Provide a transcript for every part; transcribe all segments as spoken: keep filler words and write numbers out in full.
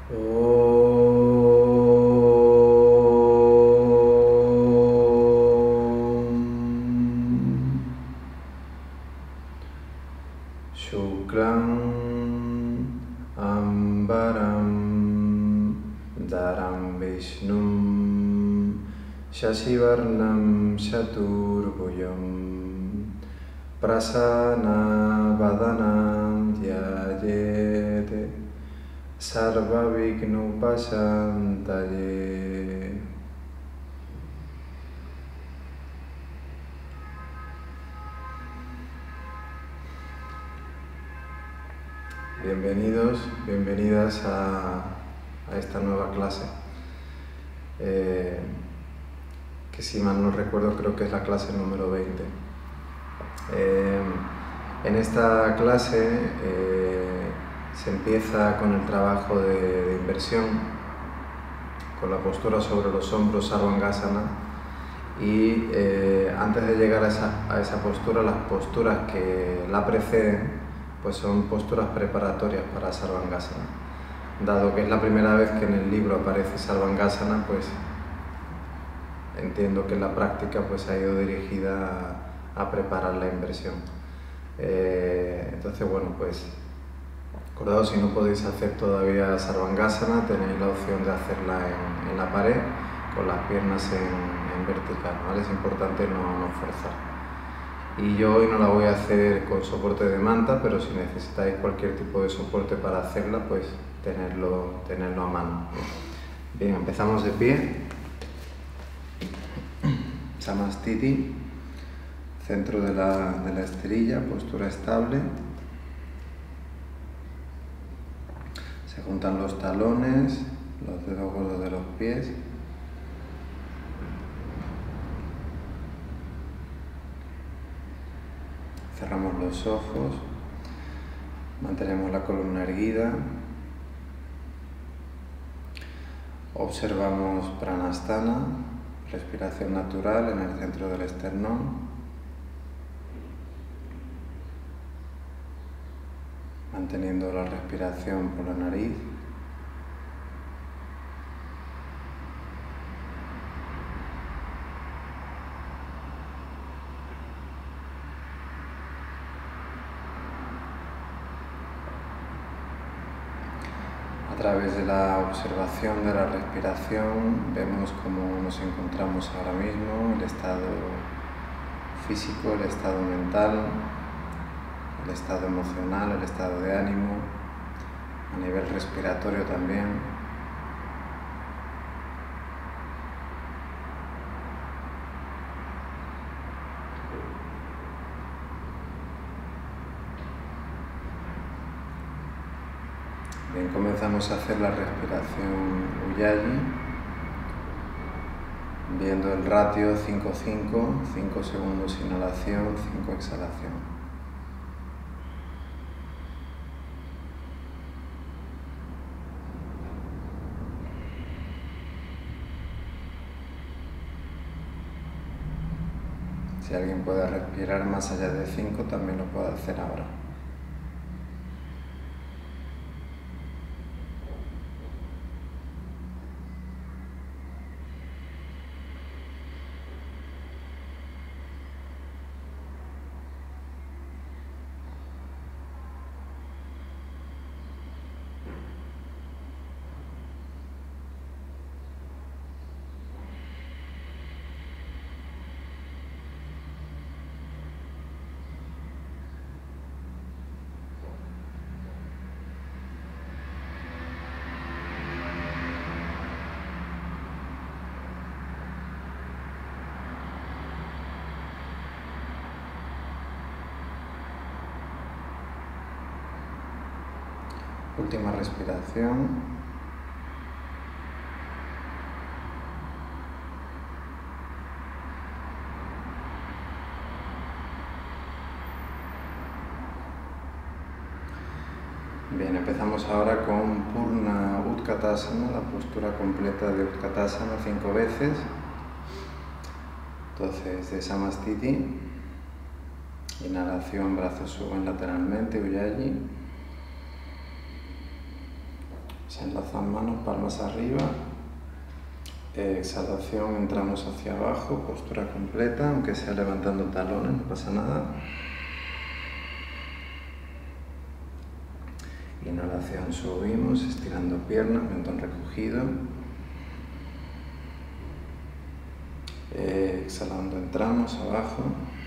Shuklam ambaram dharam vishnum shashivarnam chaturbhujam prasana vadanam dhyayete sarva vignupasantaye. Bienvenidos, bienvenidas a, a esta nueva clase, eh, que si mal no recuerdo creo que es la clase número veinte. Eh, en esta clase eh, se empieza con el trabajo de, de inversión, con la postura sobre los hombros Sarvangasana, y eh, antes de llegar a esa, a esa postura, las posturas que la preceden pues son posturas preparatorias para Sarvangasana. Dado que es la primera vez que en el libro aparece Sarvangasana, pues entiendo que la práctica pues ha ido dirigida a, a preparar la inversión. Eh, entonces, bueno, pues acordaos, si no podéis hacer todavía Sarvangasana, tenéis la opción de hacerla en, en la pared con las piernas en, en vertical, ¿vale? Es importante no, no forzar. Y yo hoy no la voy a hacer con soporte de manta, pero si necesitáis cualquier tipo de soporte para hacerla, pues tenerlo, tenerlo a mano. Bien, empezamos de pie. Samastiti, centro de la, de la esterilla, postura estable. Se juntan los talones, los dedos gordos de los pies. Cerramos los ojos, mantenemos la columna erguida, observamos Pranasthana, respiración natural en el centro del esternón, manteniendo la respiración por la nariz. A través de la observación de la respiración vemos cómo nos encontramos ahora mismo, el estado físico, el estado mental, el estado emocional, el estado de ánimo, a nivel respiratorio también. Bien, comenzamos a hacer la respiración Ujjayi, viendo el ratio cinco cinco, cinco segundos inhalación, cinco exhalación. Si alguien puede respirar más allá de cinco, también lo puede hacer ahora. Última respiración. Bien, empezamos ahora con Purna Utkatasana, la postura completa de Utkatasana cinco veces. Entonces, de Samastiti, inhalación, brazos suben lateralmente, Ujjayi. Se enlazan manos, palmas arriba. Exhalación, entramos hacia abajo, postura completa, aunque sea levantando talones, no pasa nada. Inhalación, subimos, estirando piernas, mentón recogido. Exhalando, entramos abajo.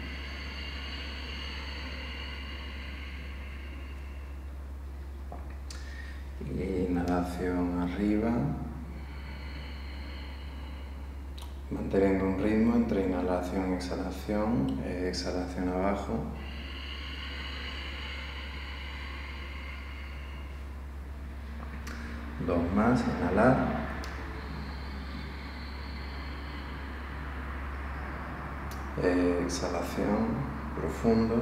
Inhalación arriba. Manteniendo un ritmo entre inhalación y exhalación, exhalación abajo. Dos más, inhalar. Exhalación, profundo.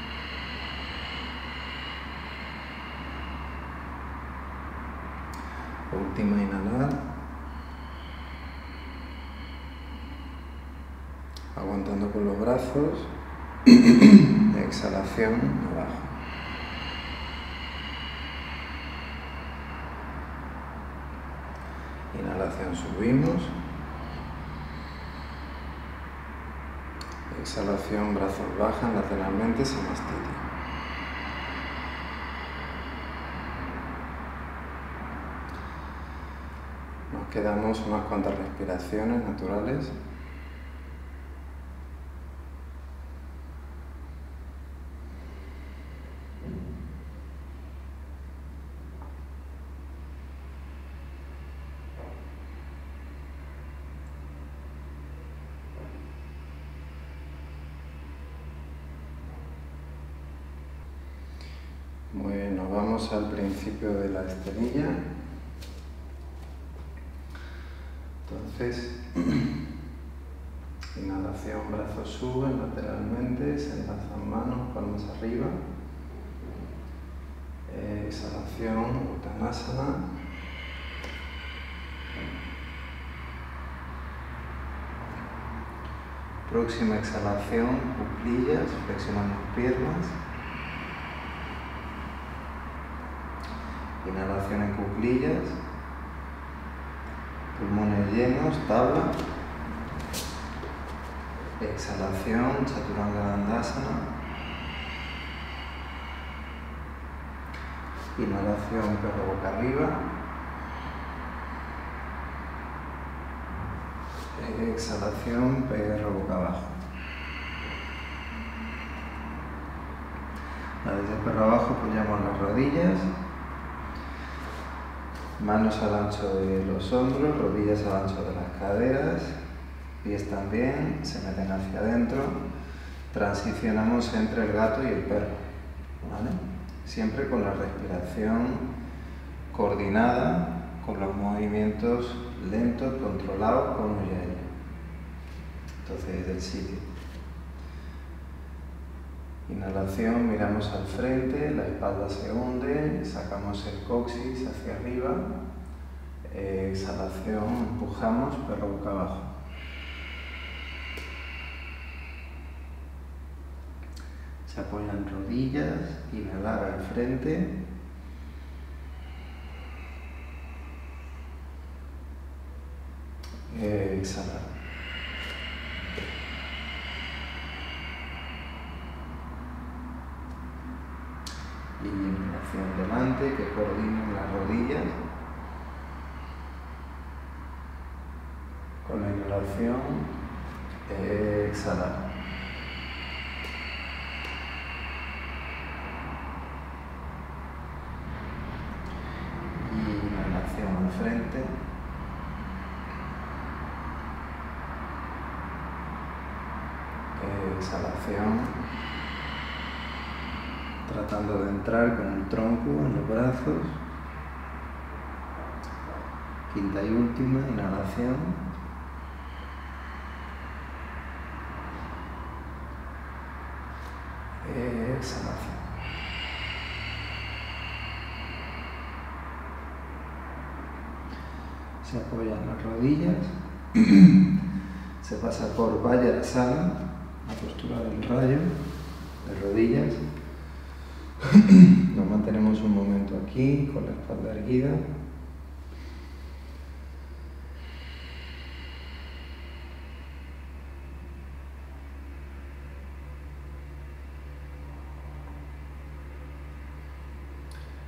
Última, inhalar. Aguantando con los brazos. Exhalación, abajo. Inhalación, subimos. Exhalación, brazos bajan lateralmente, samastiti. Nos quedamos unas cuantas respiraciones naturales. Muy bien, nos vamos al principio de la esterilla. Entonces, inhalación, brazos suben lateralmente, se enlazan manos, palmas arriba. Exhalación, Uttanasana. Próxima exhalación, cuclillas, flexionamos piernas. Inhalación en cuclillas, pulmones llenos, tabla. Exhalación, Chaturanga Dandasana. Inhalación, perro boca arriba. Exhalación, perro boca abajo. Desde el perro abajo apoyamos las rodillas. Manos al ancho de los hombros, rodillas al ancho de las caderas, pies también, se meten hacia adentro. Transicionamos entre el gato y el perro, ¿vale? Siempre con la respiración coordinada, con los movimientos lentos, controlados con Ujjayi. Entonces, desde el sitio. Inhalación, miramos al frente, la espalda se hunde, sacamos el coxis hacia arriba. Exhalación, empujamos, perro boca abajo. Se apoyan rodillas, inhalar al frente. Exhalar. Y inhalación delante, que coordinen las rodillas. Con la inhalación, exhalar. Y inhalación al frente. Exhalación. Tratando de entrar con el tronco en los brazos. Quinta y última, inhalación. Exhalación. Se apoyan las rodillas. Se pasa por Vajrasana, la postura del rayo, de rodillas. Nos mantenemos un momento aquí, con la espalda erguida.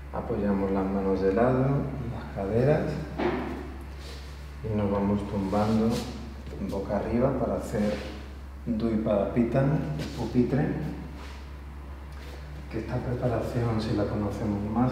Apoyamos las manos de lado, las caderas y nos vamos tumbando boca arriba para hacer Dvipadapita, pupitre, que esta preparación, si la conocemos más,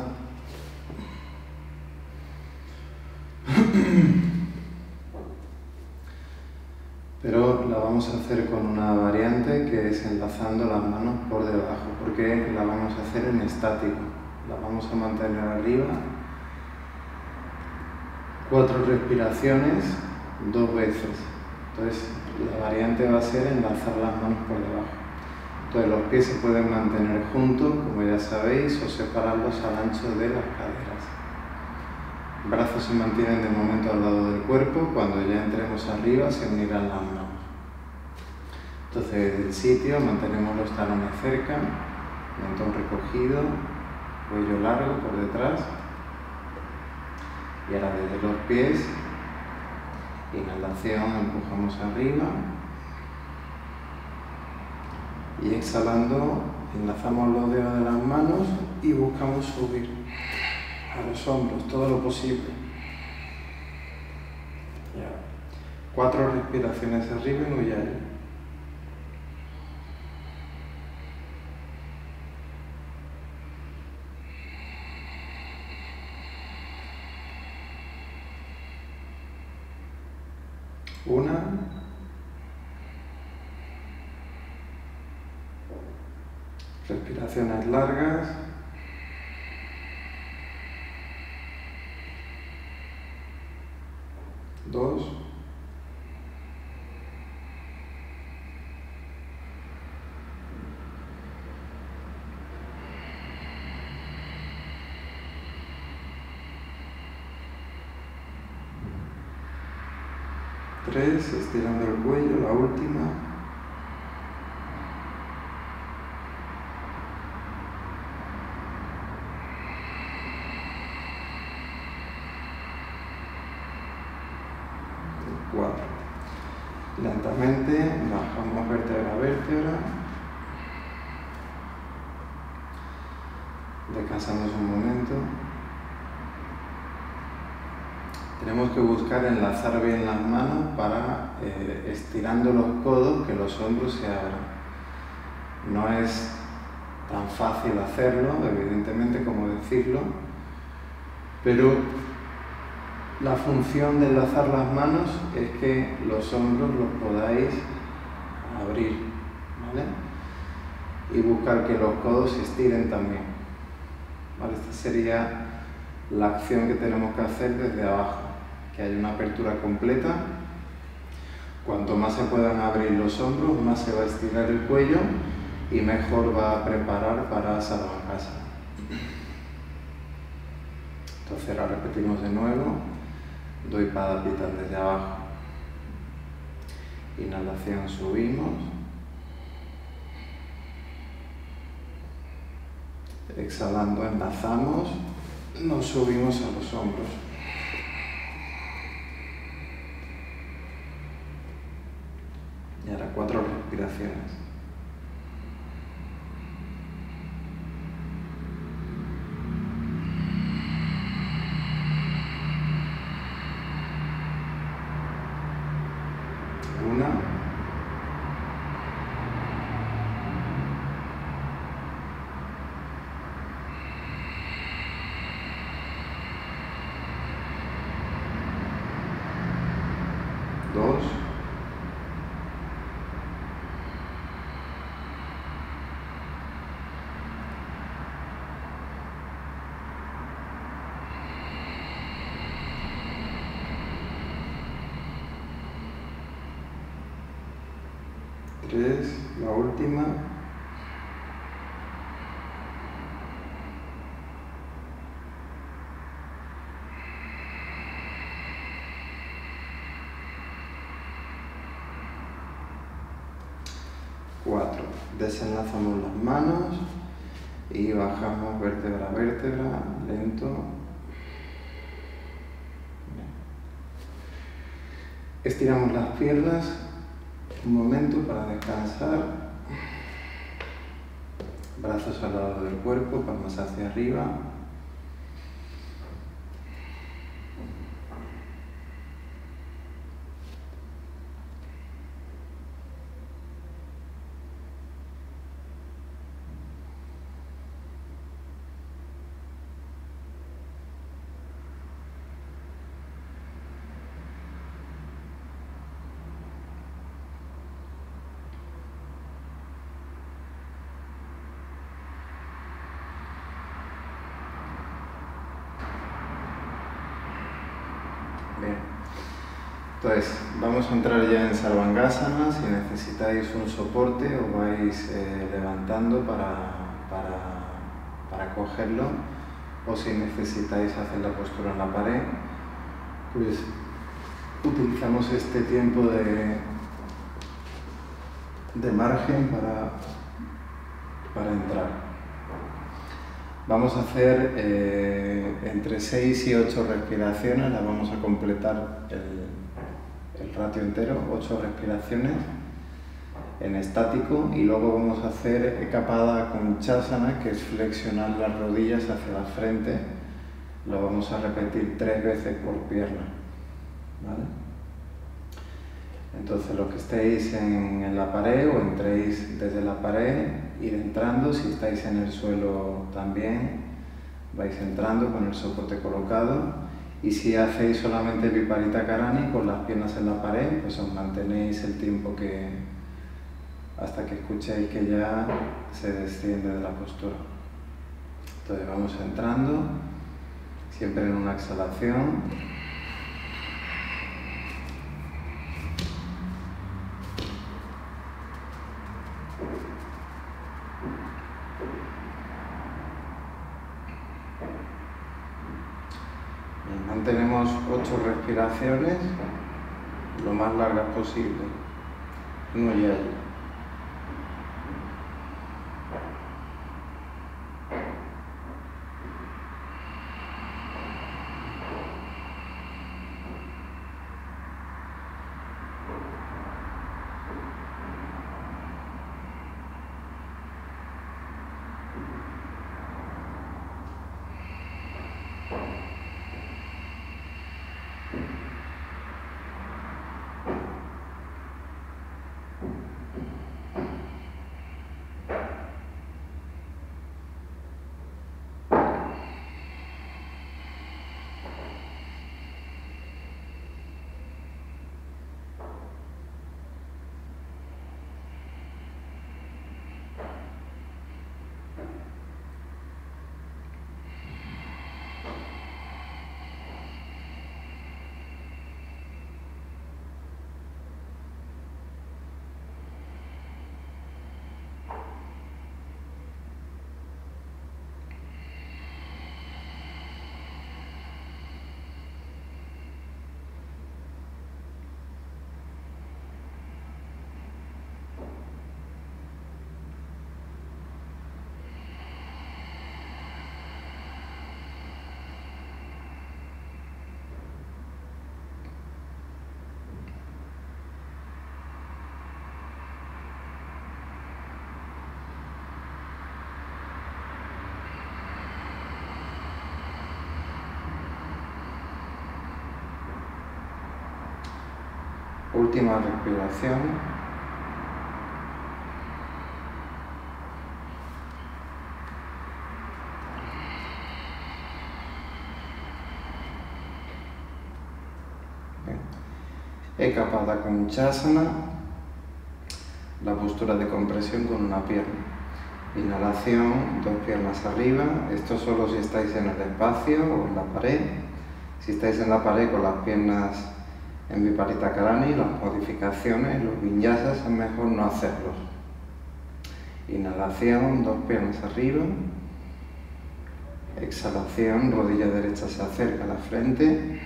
pero la vamos a hacer con una variante que es enlazando las manos por debajo, porque la vamos a hacer en estático, la vamos a mantener arriba, cuatro respiraciones, dos veces. Entonces la variante va a ser enlazar las manos por debajo. Entonces los pies se pueden mantener juntos, como ya sabéis, o separarlos al ancho de las caderas. Brazos se mantienen de momento al lado del cuerpo, cuando ya entremos arriba se unirán las manos. Entonces desde el sitio mantenemos los talones cerca, mentón recogido, cuello largo por detrás. Y ahora desde los pies, inhalación, empujamos arriba. Y exhalando, enlazamos los dedos de las manos y buscamos subir a los hombros todo lo posible. Ya. Cuatro respiraciones arriba en Ujjayi. Una. Respiraciones largas. Dos. Tres, estirando el cuello, la última. Cuatro. Lentamente bajamos vértebra a vértebra. Descansamos un momento. Tenemos que buscar enlazar bien las manos para, eh, estirando los codos, que los hombros se abran. No es tan fácil hacerlo, evidentemente, como decirlo, pero la función de enlazar las manos es que los hombros los podáis abrir, ¿vale? Y buscar que los codos se estiren también, ¿vale? Esta sería la acción que tenemos que hacer desde abajo, que haya una apertura completa. Cuanto más se puedan abrir los hombros, más se va a estirar el cuello y mejor va a preparar para Sarvakasana. Entonces ahora repetimos de nuevo. Dvipadapita desde abajo. Inhalación, subimos. Exhalando, enlazamos. Nos subimos a los hombros. Y ahora cuatro respiraciones. Una. Dos. Tres, la última. Cuatro. Desenlazamos las manos y bajamos vértebra a vértebra, lento. Estiramos las piernas. Un momento para descansar. Brazos al lado del cuerpo, palmas hacia arriba. Bien. Entonces, vamos a entrar ya en Sarvangasana. Si necesitáis un soporte, os vais eh, levantando para, para, para cogerlo, o si necesitáis hacer la postura en la pared, pues utilizamos este tiempo de, de margen para, para entrar. Vamos a hacer eh, entre seis y ocho respiraciones, las vamos a completar el, el ratio entero, ocho respiraciones en estático, y luego vamos a hacer Ekapada Konchasana, que es flexionar las rodillas hacia la frente. Lo vamos a repetir tres veces por pierna, ¿vale? Entonces, los que estéis en, en la pared o entréis desde la pared, ir entrando. Si estáis en el suelo también, vais entrando con el soporte colocado. Y si hacéis solamente Viparita Karani con las piernas en la pared, pues os mantenéis el tiempo que hasta que escuchéis que ya se desciende de la postura. Entonces vamos entrando, siempre en una exhalación. Mantenemos ocho respiraciones, lo más largas posible. No ya. Última respiración. Ekapada Konchasana, la postura de compresión con una pierna. Inhalación, dos piernas arriba. Esto solo si estáis en el espacio o en la pared. Si estáis en la pared con las piernas en Viparita Karani, las modificaciones, los vinyasas, es mejor no hacerlos. Inhalación, dos piernas arriba. Exhalación, rodilla derecha se acerca a la frente.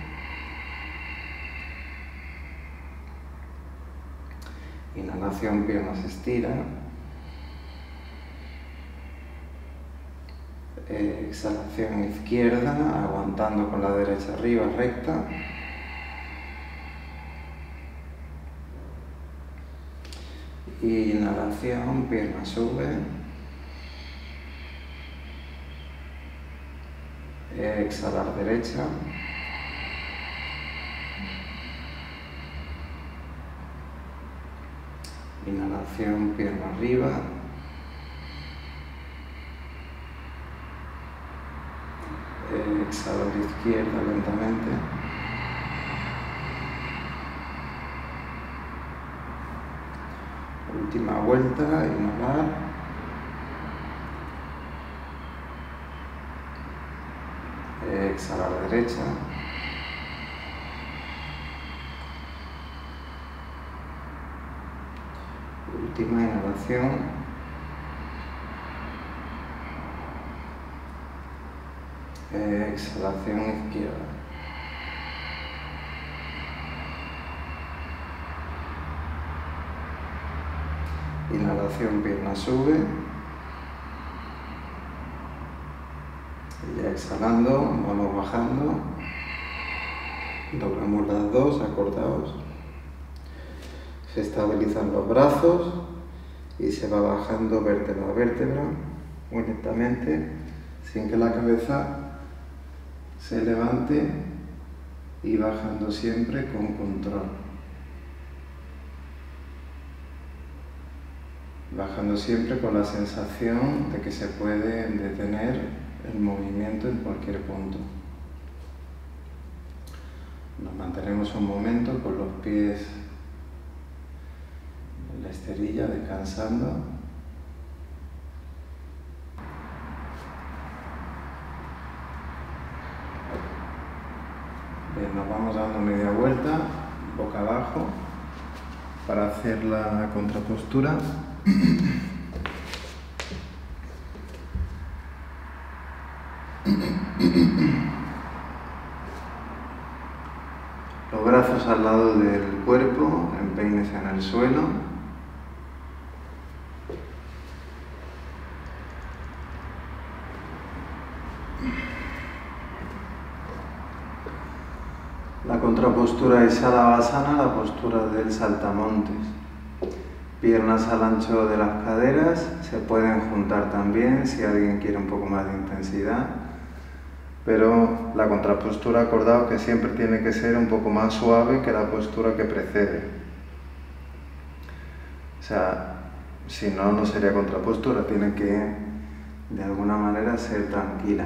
Inhalación, piernas se estiran. Exhalación izquierda, aguantando con la derecha arriba, recta. Inhalación, pierna sube. Exhalar derecha. Inhalación, pierna arriba. Exhalar izquierda lentamente. Última vuelta, inhalar. Exhalar derecha. Última inhalación. Exhalación izquierda. Inhalación, pierna sube. Y ya exhalando, vamos bajando. Doblamos las dos, acordaos. Se estabilizan los brazos y se va bajando vértebra a vértebra, muy lentamente, sin que la cabeza se levante, y bajando siempre con control. Bajando siempre con la sensación de que se puede detener el movimiento en cualquier punto. Nos mantenemos un momento con los pies en la esterilla, descansando. Bien, nos vamos dando media vuelta, boca abajo, para hacer la contrapostura. Los brazos al lado del cuerpo, empeínese en el suelo. La contrapostura es Shavasana, la postura del saltamontes. Piernas al ancho de las caderas, se pueden juntar también si alguien quiere un poco más de intensidad, pero la contrapostura, acordado que siempre tiene que ser un poco más suave que la postura que precede. O sea, si no, no sería contrapostura, tiene que de alguna manera ser tranquila.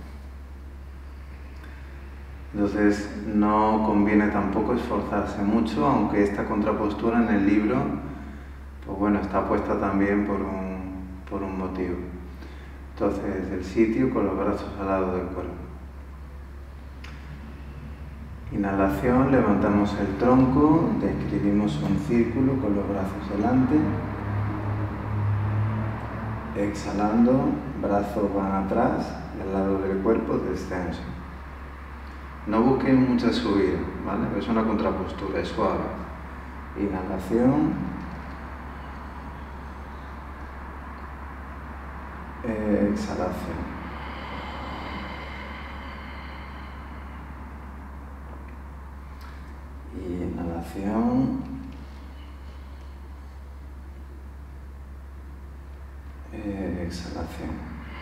Entonces no conviene tampoco esforzarse mucho, aunque esta contrapostura en el libro, pues bueno, está puesta también por un, por un motivo. Entonces, desde el sitio, con los brazos al lado del cuerpo. Inhalación, levantamos el tronco, describimos un círculo con los brazos delante. Exhalando, brazos van atrás, al lado del cuerpo, descenso. No busquen mucha subida, ¿vale? Es una contrapostura, es suave. Inhalación. Exhalación. Inhalación. Exhalación.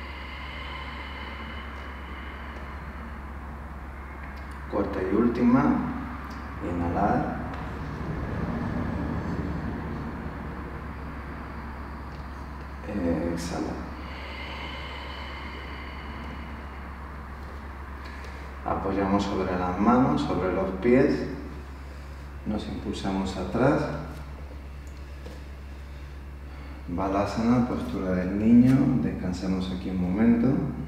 Cuarta y última. Inhalar. Exhalar. Apoyamos sobre las manos, sobre los pies, nos impulsamos atrás. Balasana, postura del niño, descansemos aquí un momento.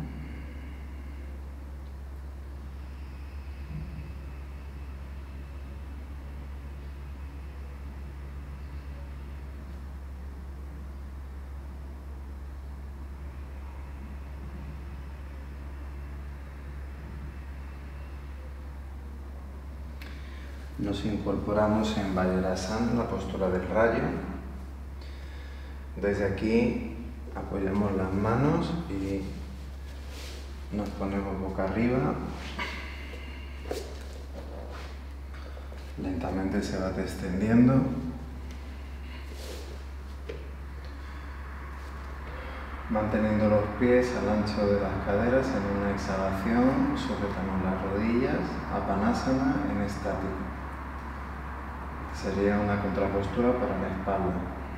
Nos incorporamos en Vajrasana, la postura del rayo. Desde aquí apoyamos las manos y nos ponemos boca arriba. Lentamente se va descendiendo. Manteniendo los pies al ancho de las caderas en una exhalación, sujetamos las rodillas, Apanasana en estático. Sería una contrapostura para la espalda.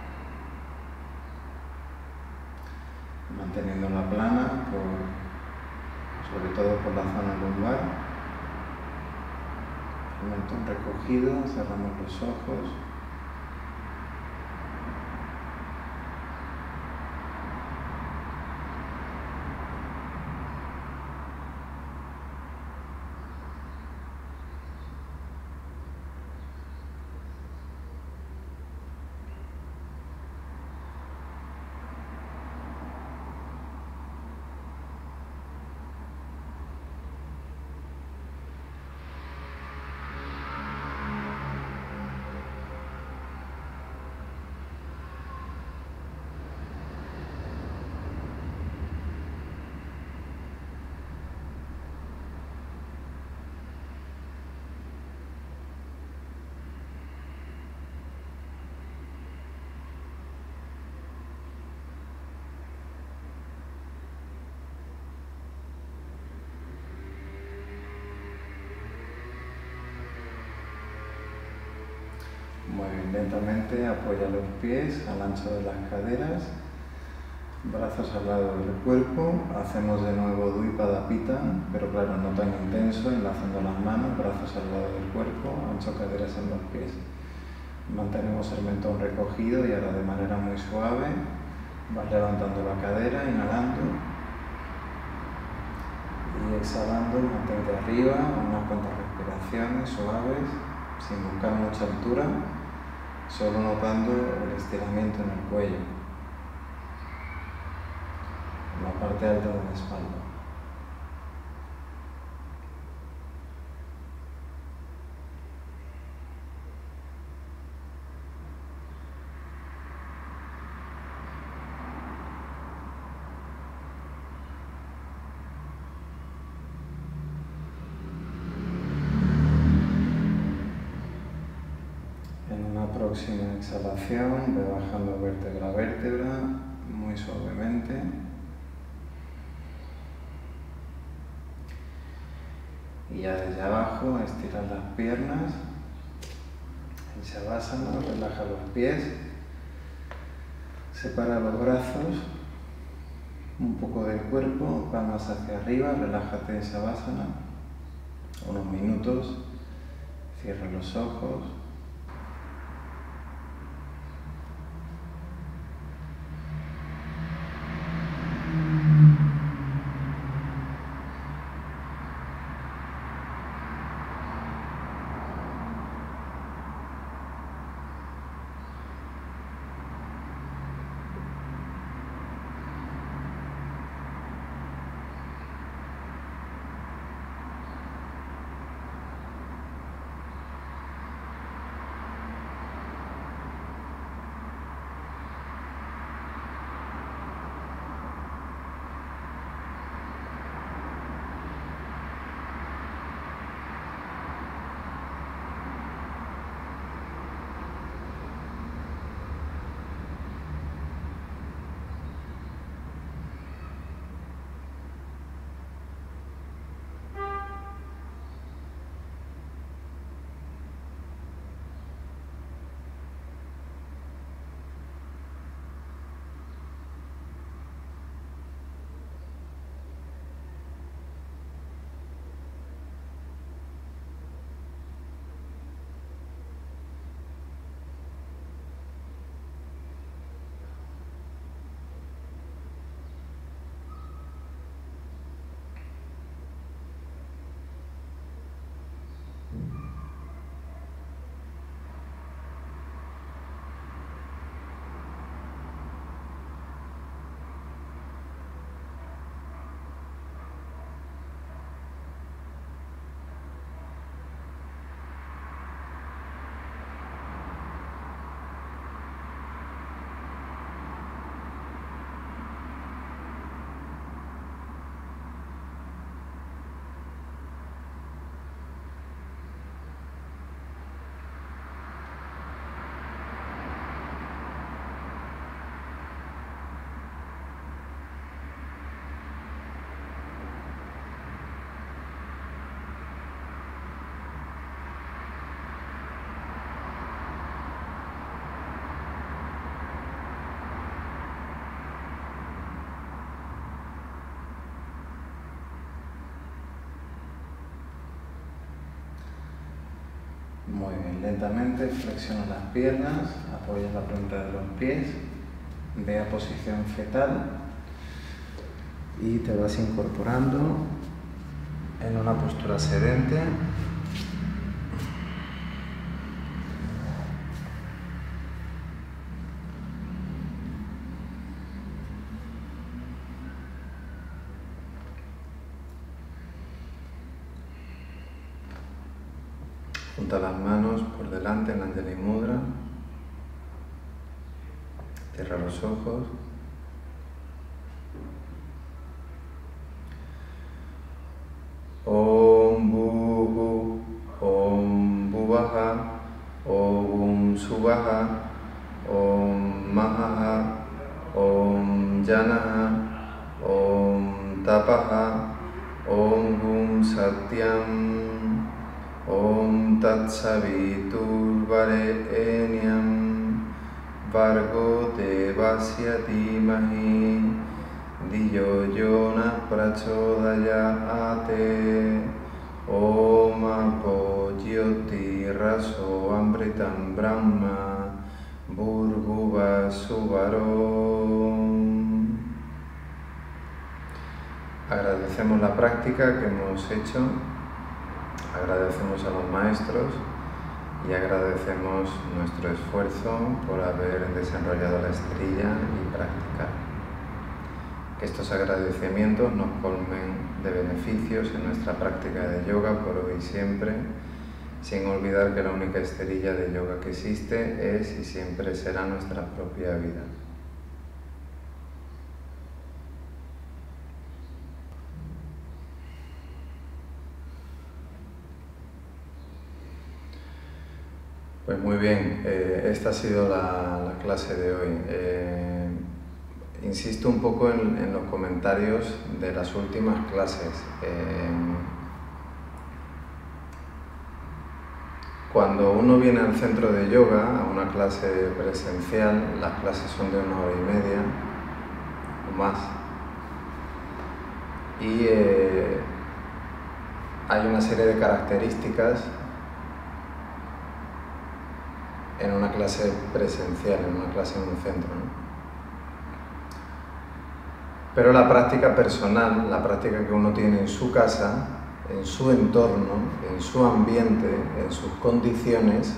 Manteniéndola plana, por, sobre todo por la zona lumbar. El mentón recogido, cerramos los ojos. bien, lentamente apoya los pies al ancho de las caderas, brazos al lado del cuerpo, hacemos de nuevo Dvipadapita, pero claro, no tan intenso, enlazando las manos, brazos al lado del cuerpo, ancho caderas en los pies. Mantenemos el mentón recogido y ahora de manera muy suave vas levantando la cadera, inhalando y exhalando, mantente arriba, unas cuantas respiraciones suaves, sin buscar mucha altura, solo notando el estiramiento en el cuello, en la parte alta de la espalda. Próxima exhalación, ve bajando vértebra a vértebra, muy suavemente. Y ya desde abajo, estiras las piernas. En Shavasana, relaja los pies. Separa los brazos, un poco del cuerpo, palmas hacia arriba, relájate en Shavasana. Unos minutos, cierra los ojos. Muy bien, lentamente flexiona las piernas, apoya la punta de los pies, ve a posición fetal y te vas incorporando en una postura sedente. Junta las manos por delante en Anjali Mudra. Cierra los ojos. Om Bhuhu, Om Bhuvaha, Om Suvaha, Om Mahaha, Om Janaha, Om Tapaha, Om Hum Satyam, Om Om Tat Savitur Varenyam Vargo Devasya Dhimahi Diyo Yona Prachodayate Om Apo Jyoti Raso Amritam Brahma Bhurguva Suvarom. Agradecemos la práctica que hemos hecho, agradecemos a los maestros y agradecemos nuestro esfuerzo por haber desarrollado la esterilla y practicar. Que estos agradecimientos nos colmen de beneficios en nuestra práctica de yoga por hoy y siempre, sin olvidar que la única esterilla de yoga que existe es y siempre será nuestra propia vida. Pues muy bien, eh, esta ha sido la, la clase de hoy. Eh, insisto un poco en, en los comentarios de las últimas clases. Eh, cuando uno viene al centro de yoga, a una clase presencial, las clases son de una hora y media o más. Y eh, hay una serie de características en una clase presencial, en una clase en un centro, ¿no? Pero la práctica personal, la práctica que uno tiene en su casa, en su entorno, en su ambiente, en sus condiciones,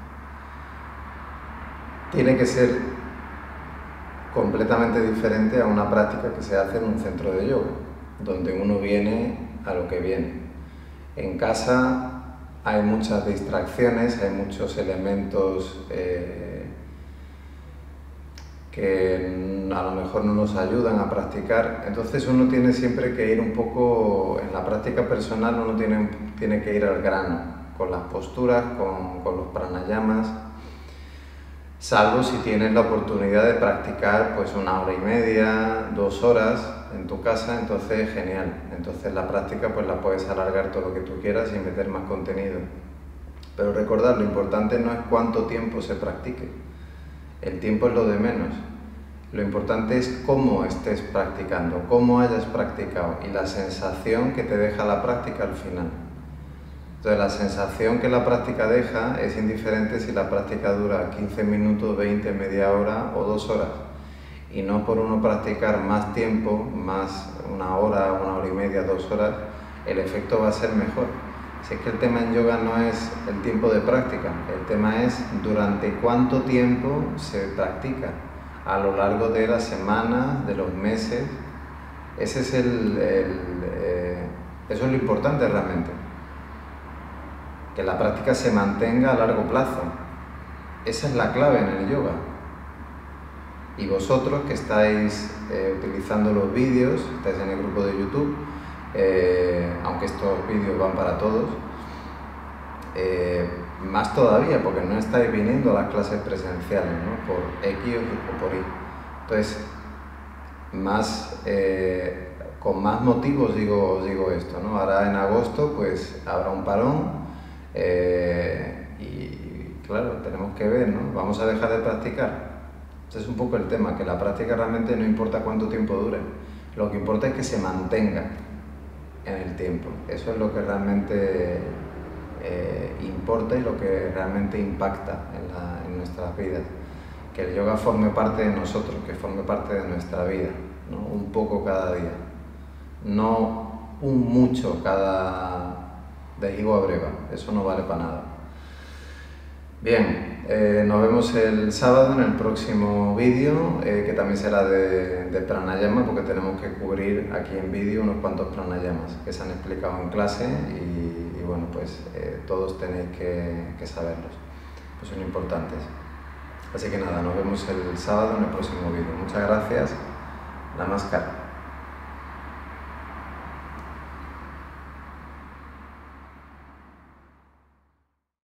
tiene que ser completamente diferente a una práctica que se hace en un centro de yoga, donde uno viene a lo que viene. En casa hay muchas distracciones, hay muchos elementos eh, que a lo mejor no nos ayudan a practicar, entonces uno tiene siempre que ir un poco, en la práctica personal uno tiene, tiene que ir al grano, con las posturas, con, con los pranayamas, salvo si tienes la oportunidad de practicar pues una hora y media, dos horas en tu casa, entonces genial, entonces la práctica pues la puedes alargar todo lo que tú quieras y meter más contenido. Pero recordad, lo importante no es cuánto tiempo se practique, el tiempo es lo de menos, lo importante es cómo estés practicando, cómo hayas practicado y la sensación que te deja la práctica al final. Entonces la sensación que la práctica deja es indiferente si la práctica dura quince minutos, veinte, media hora o dos horas. Y no por uno practicar más tiempo, más una hora, una hora y media, dos horas, el efecto va a ser mejor. Si es que el tema en yoga no es el tiempo de práctica, el tema es durante cuánto tiempo se practica, a lo largo de las semanas, de los meses. Ese es el, el, eh, eso es lo importante realmente. Que la práctica se mantenga a largo plazo. Esa es la clave en el yoga. Y vosotros que estáis eh, utilizando los vídeos, estáis en el grupo de YouTube, eh, aunque estos vídeos van para todos, eh, más todavía porque no estáis viniendo a las clases presenciales, ¿no? Por X o por Y. Entonces, más, eh, con más motivos digo, os digo esto, ¿no? Ahora en agosto pues habrá un parón. Eh, y claro, tenemos que ver, ¿no? Vamos a dejar de practicar. Ese es un poco el tema, que la práctica realmente no importa cuánto tiempo dure, lo que importa es que se mantenga en el tiempo. Eso es lo que realmente eh, importa y lo que realmente impacta en, la, en nuestras vidas. Que el yoga forme parte de nosotros, que forme parte de nuestra vida, ¿no? Un poco cada día, no un mucho cada de higo a breva, eso no vale para nada. Bien, eh, nos vemos el sábado en el próximo vídeo, eh, que también será de, de pranayama, porque tenemos que cubrir aquí en vídeo unos cuantos pranayamas que se han explicado en clase y, y bueno, pues eh, todos tenéis que, que saberlos, pues son importantes. Así que nada, nos vemos el sábado en el próximo vídeo. Muchas gracias. Namaskar.